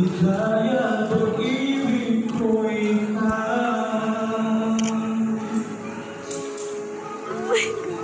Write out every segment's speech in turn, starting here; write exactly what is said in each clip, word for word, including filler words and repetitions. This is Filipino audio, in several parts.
kaya pag-ibig ko ikaw. Oh my God.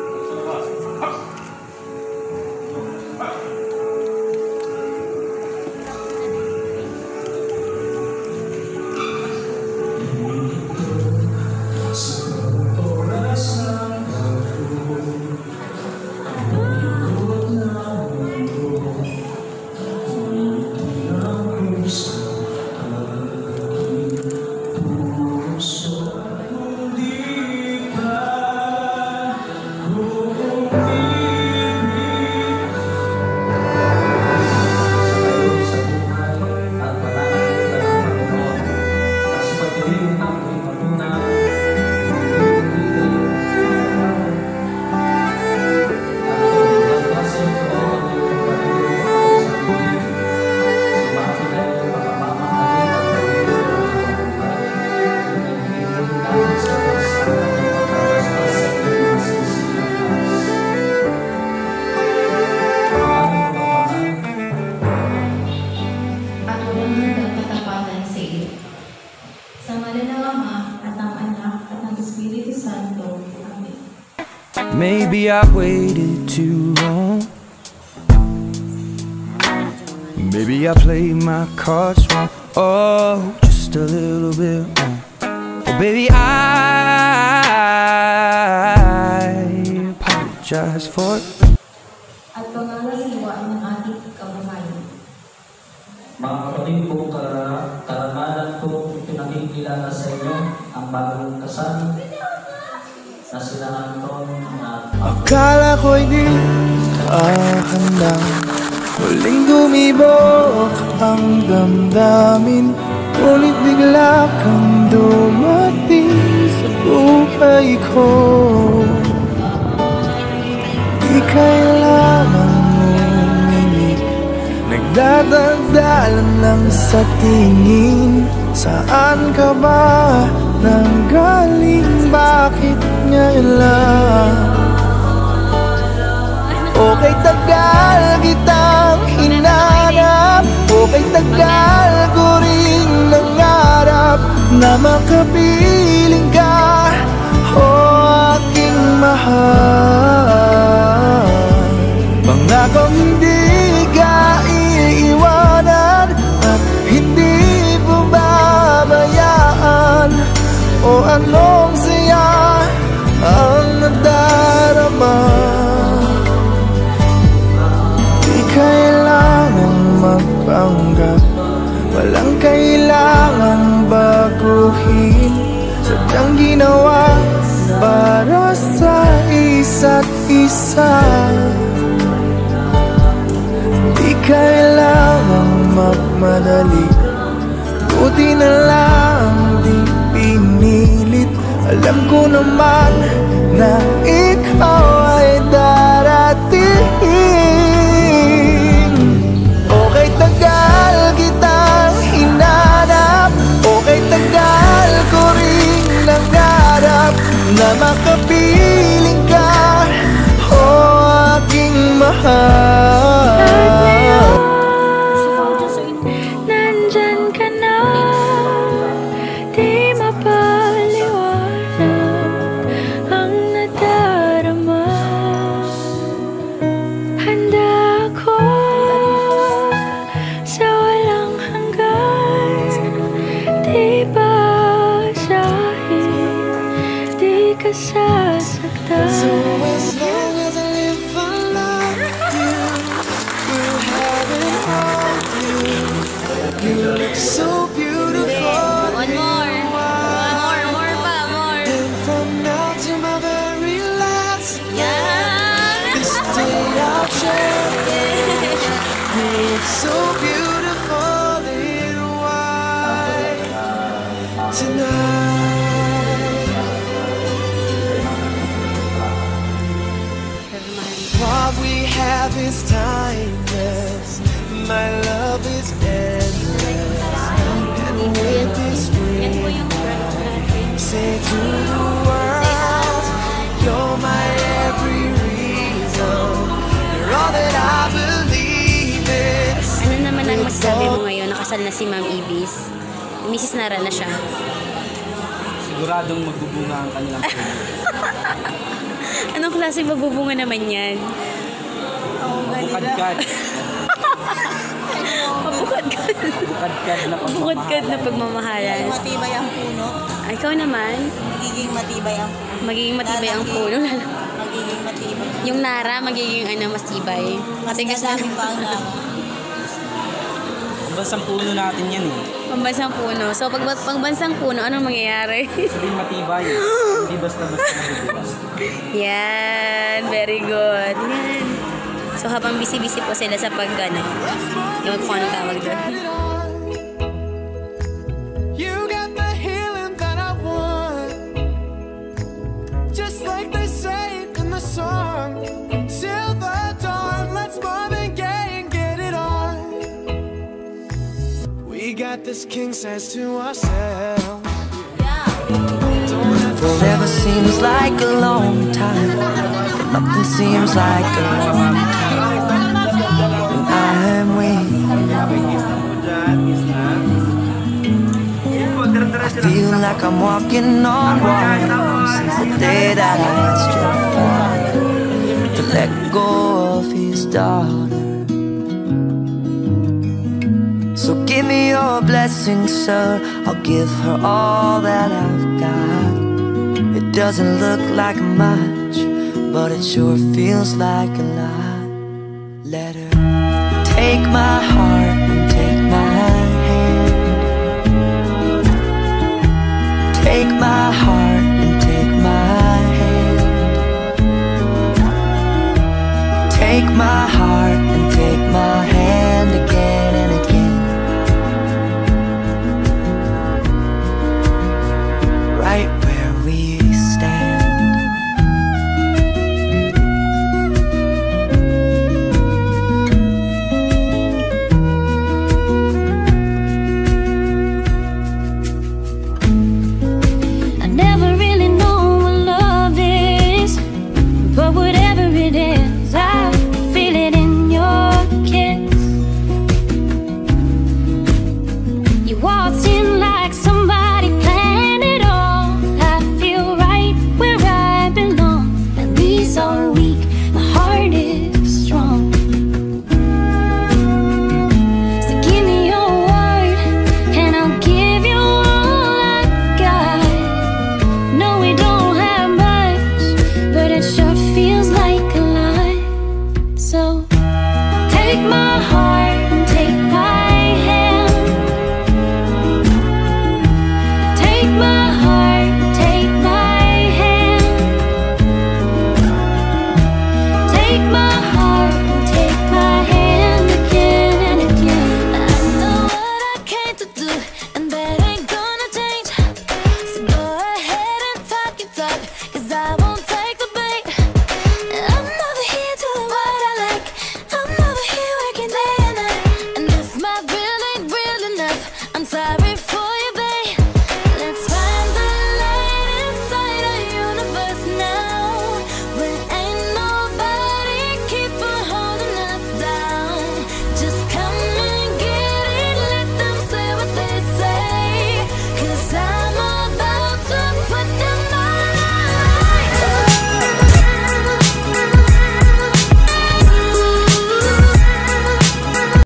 Maybe I waited too long. Maybe I played my cards wrong. Oh, just a little bit wrong. Oh, baby, I apologize for it. At pangangasiwaan ng ating kabuhayan. Mga kapatid ko, karamalan ko pinakikilala sa inyo ang bagong kasal na sila Anton at akala ko'y di handa, muling dumibok ang damdamin. Ngunit bigla kang dumating sa buhay ko. Di kailangan uminig, nagdadagdalan lang sa tingin. Saan ka ba nanggaling? Bakit ngayon lang? Okay, tagal kitang hinanap. Okay, tagal ko rin nangarap na makapiling ka, o aking mahal. Pangakong hindi ka iiwanan at hindi babayaan. O anong saya ang nadarama? Di kailangan magpanggap, walang kailangan baguhin. Sadyang ginawa para sa isa't isa. Di kailangan magmadali, buti na lang di pinilit. Alam ko naman na ikaw ay darating. Okay, tagal kitang hinanap. Okay, tagal ko rin nangarap na makapiling ka, o aking mahal. Nandyan ka na, di mapaliwanag ang nadarama. Handa ako sa walang hanggan, di basahin, di ka sasaktan. So as long as I live for love, you will have it all. You look so beautiful. One more, more, more pa, more. And from now to my very last, Yeah. this day I'll cherish. You look so beautiful in white tonight. What we have is timeless. My love is endless. And with this ring, say to the world, you're my every reason. You're all that I believe in. Ano naman ang masabi mo ngayon? kasal na si Ma'am Ibis. Missus Narra na siya. Siguradong magbubunga ang kanilang puno. Anong klase magbubunga naman yan? Bukadkad. Pabukadkad. Bukadkad na Pabukadkad na pagmamahalan. pagmamahalan. Matibay ang puno. Ay, ikaw naman, Magiging matibay ang puno. magiging matibay ang puno. Magiging matibay. Yung Narra, magiging ano, mas tibay. Mas Matigas na. dadami pa ang Narra. Basang puno natin yan eh. Pambansang puno. So, pag pagbansang puno, anong mangyayari? Sabihin matibay. Hindi basta-basta mabubukas. Yan. Very good. Yan. So, habang busy-busy po sila sa pag, ano, yung kung anong tawag doon. You got the healing that I want, just like they say in the song. Till the dawn, let's Marvin Gaye and get it on. We got this king size to ourselves. Forever seems like a long time, but nothing seems like a long time when I'm with you. I feel like I'm walking on water since the day that I asked your father to let go of his daughter. So give me your blessing, sir. I'll give her all that I've got. It doesn't look like much, but it sure feels like a lot. Let her take my heart